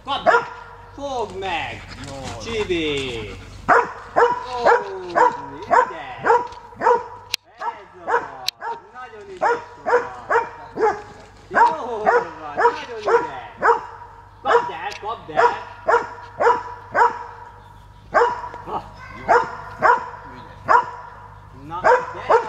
Kapd el! Fogd meg! Csibi! Ó, ide! Ez az! Nagyon ügyes vagy! Jó van! Nagyon ügyes! Kapd el! Kapd el! Na, gyere!